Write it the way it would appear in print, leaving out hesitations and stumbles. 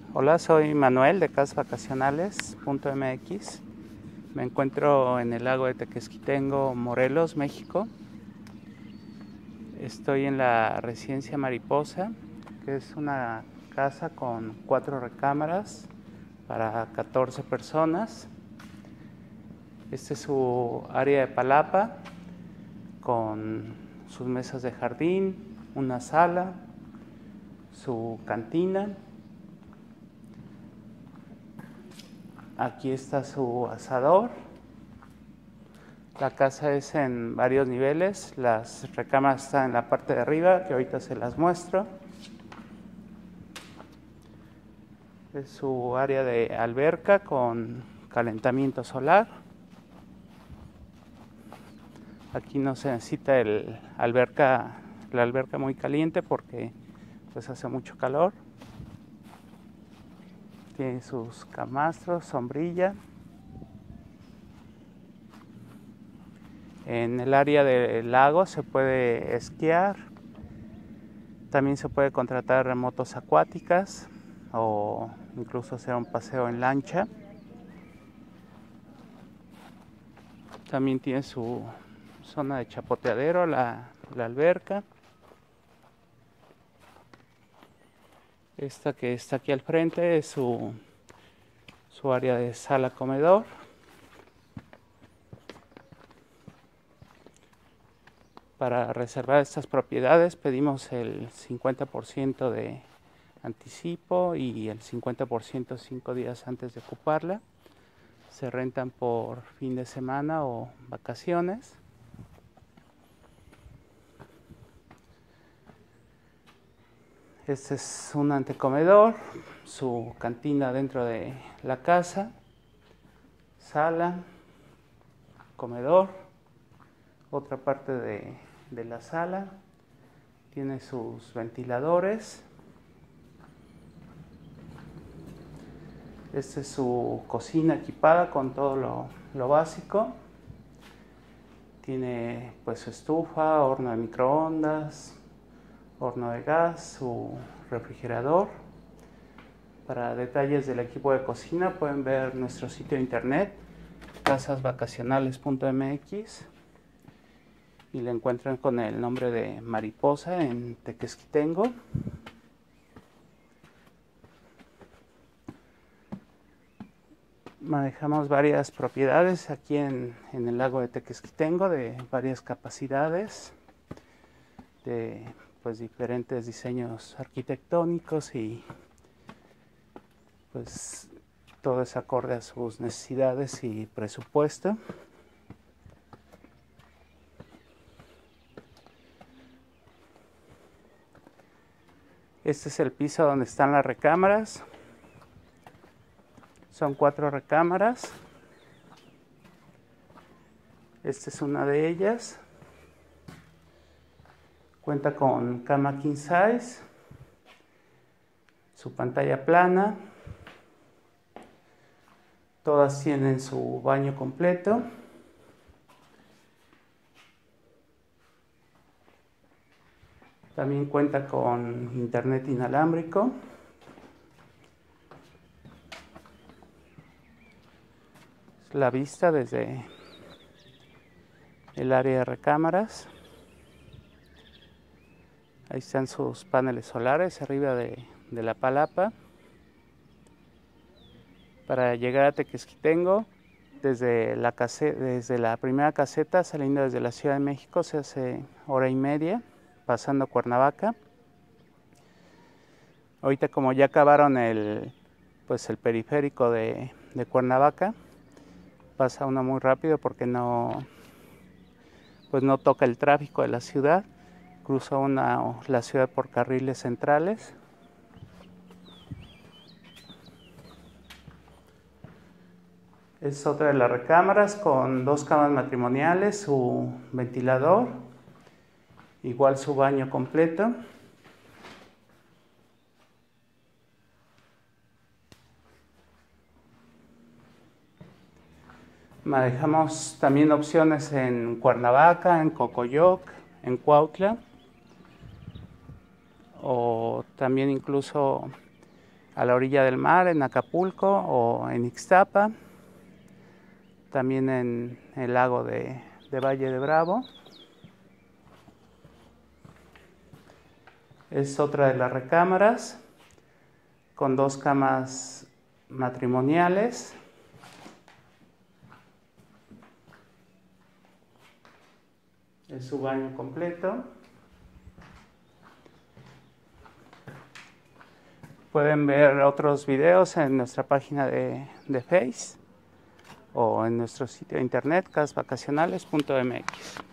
Hola, soy Manuel de casvacacionales.mx. Me encuentro en el lago de Tequesquitengo, Morelos, México. Estoy en la residencia Mariposa, que es una casa con 4 recámaras para 14 personas. Este es su área de palapa con sus mesas de jardín, una sala, su cantina. Aquí está su asador. La casa es en varios niveles. Las recámaras están en la parte de arriba, que ahorita se las muestro. Es su área de alberca con calentamiento solar. Aquí no se necesita la alberca muy caliente porque pues hace mucho calor. Tiene sus camastros, sombrilla. En el área del lago se puede esquiar. También se puede contratar motos acuáticas o incluso hacer un paseo en lancha. También tiene su zona de chapoteadero, la alberca. Esta que está aquí al frente es su área de sala comedor. Para reservar estas propiedades pedimos el 50% de anticipo y el 50% 5 días antes de ocuparla. Se rentan por fin de semana o vacaciones. Este es un antecomedor, su cantina dentro de la casa, sala, comedor, otra parte de la sala, tiene sus ventiladores. Esta es su cocina equipada con todo lo básico. Tiene pues su estufa, horno de microondas, horno de gas, su refrigerador. Para detalles del equipo de cocina pueden ver nuestro sitio de internet casasvacacionales.mx y le encuentran con el nombre de Mariposa en Tequesquitengo. Manejamos varias propiedades aquí en el lago de Tequesquitengo de varias capacidades, de pues diferentes diseños arquitectónicos y pues todo es acorde a sus necesidades y presupuesto. Este es el piso donde están las recámaras. Son 4 recámaras. Esta es una de ellas. Cuenta con cama king size, su pantalla plana. Todas tienen su baño completo. También cuenta con internet inalámbrico. La vista desde el área de recámaras. Ahí están sus paneles solares arriba de la palapa. Para llegar a Tequesquitengo, desde la primera caseta, saliendo desde la Ciudad de México, se hace hora y media, pasando Cuernavaca. Ahorita como ya acabaron el periférico de Cuernavaca, pasa uno muy rápido porque no toca el tráfico de la ciudad. Cruza la ciudad por carriles centrales. Es otra de las recámaras con 2 camas matrimoniales, su ventilador, igual su baño completo. Manejamos también opciones en Cuernavaca, en Cocoyoc, en Cuautla, o también incluso a la orilla del mar en Acapulco o en Ixtapa, también en el lago de Valle de Bravo. Es otra de las recámaras con 2 camas matrimoniales. Es su baño completo. Pueden ver otros videos en nuestra página de Face o en nuestro sitio de internet casvacacionales.mx.